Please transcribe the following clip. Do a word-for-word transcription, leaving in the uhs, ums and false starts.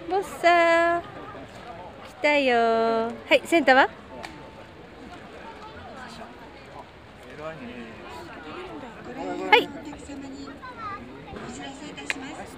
ボッサー来たよー。はい、センターははい。